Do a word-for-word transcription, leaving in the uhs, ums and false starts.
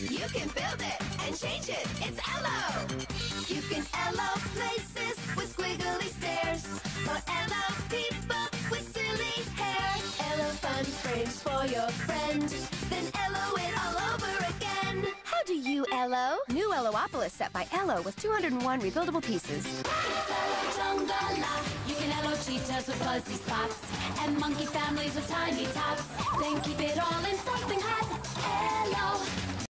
You can build it and change it. It's Ello. You can Ello places with squiggly stairs, or Ello people with silly hair. Ello fun frames for your friend, then Ello it all over again. How do you Ello? New Ellopolis set by Ello with two hundred one rebuildable pieces. It's Ello Jungala. You can Ello cheetahs with fuzzy spots, and monkey families with tiny tops. Then keep it all in something hot. Ello.